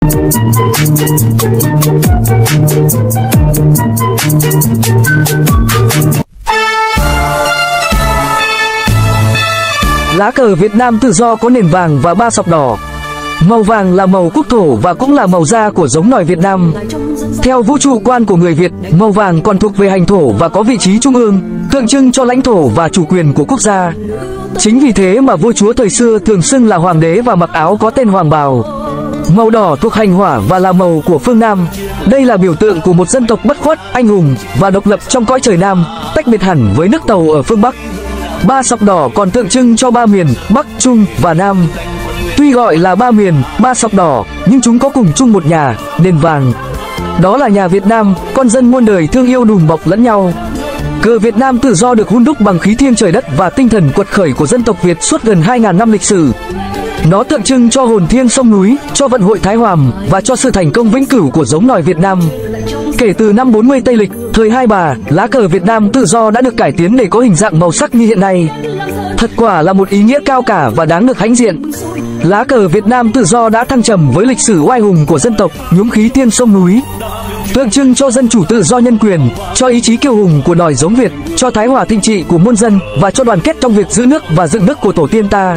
Lá cờ Việt Nam tự do có nền vàng và 3 sọc đỏ. Màu vàng là màu quốc thổ và cũng là màu da của giống nòi Việt Nam. Theo vũ trụ quan của người Việt, màu vàng còn thuộc về hành thổ và có vị trí trung ương, tượng trưng cho lãnh thổ và chủ quyền của quốc gia. Chính vì thế mà vua chúa thời xưa thường xưng là hoàng đế và mặc áo có tên hoàng bào. Màu đỏ thuộc hành hỏa và là màu của phương Nam. Đây là biểu tượng của một dân tộc bất khuất, anh hùng và độc lập trong cõi trời Nam, tách biệt hẳn với nước Tàu ở phương Bắc. 3 sọc đỏ còn tượng trưng cho 3 miền Bắc, Trung và Nam. Tuy gọi là 3 miền, 3 sọc đỏ, nhưng chúng có cùng chung một nhà, nền vàng. Đó là nhà Việt Nam, con dân muôn đời thương yêu đùm bọc lẫn nhau. Cờ Việt Nam tự do được hun đúc bằng khí thiêng trời đất và tinh thần quật khởi của dân tộc Việt suốt gần 2.000 năm lịch sử. Nó tượng trưng cho hồn thiêng sông núi, cho vận hội Thái Hòa và cho sự thành công vĩnh cửu của giống nòi Việt Nam. Kể từ năm 40 Tây lịch, thời Hai Bà, lá cờ Việt Nam tự do đã được cải tiến để có hình dạng màu sắc như hiện nay. Thật quả là một ý nghĩa cao cả và đáng được hãnh diện. Lá cờ Việt Nam tự do đã thăng trầm với lịch sử oai hùng của dân tộc, nhuốm khí thiêng sông núi, tượng trưng cho dân chủ tự do nhân quyền, cho ý chí kiêu hùng của nòi giống Việt, cho thái hòa thịnh trị của muôn dân và cho đoàn kết trong việc giữ nước và dựng nước của tổ tiên ta.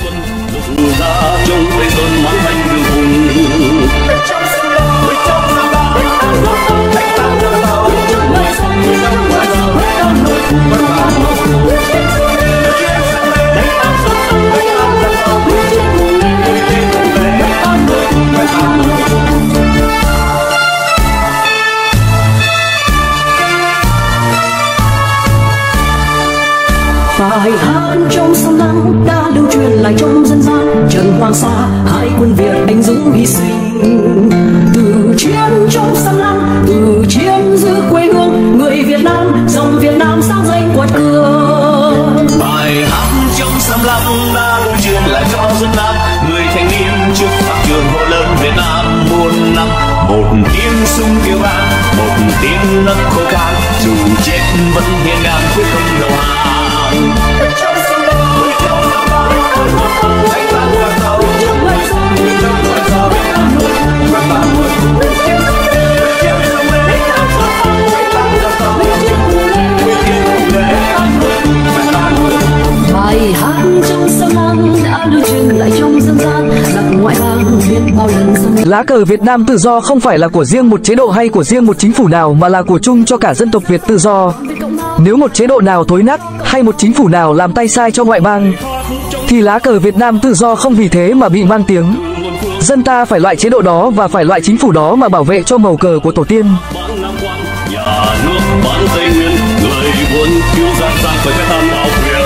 Bài hát trong sông Lam đã lưu truyền lại trong dân gian. Trận Hoàng Sa, hai quân Việt anh dũng hy sinh. Từ chiến trong sông Lam, từ chiến giữ quê hương, người Việt Nam, dòng Việt Nam sáng danh quật cường. Bài hát trong sông Lam đã lưu truyền lại cho dân Nam, người thanh niên trước pháp trường hộ lớn Việt Nam muôn năm. Một tiếng súng kêu vang, một tiếng nấc khô khan, dù chết vẫn hiên ngang quyết không đầu hàng. Bài hát trong sông Lam đã lưu truyền lại trong dân gian, giặc ngoại bang biết bao lần xâm lược. Lá cờ Việt Nam tự do không phải là của riêng một chế độ hay của riêng một chính phủ nào, mà là của chung cho cả dân tộc Việt tự do. Nếu một chế độ nào thối nát hay một chính phủ nào làm tay sai cho ngoại bang, thì lá cờ Việt Nam tự do không vì thế mà bị mang tiếng. Dân ta phải loại chế độ đó và phải loại chính phủ đó mà bảo vệ cho màu cờ của tổ tiên. Nhà nước bán Tây Nguyên, người muốn cứu gian sang phải tham bảo quyền.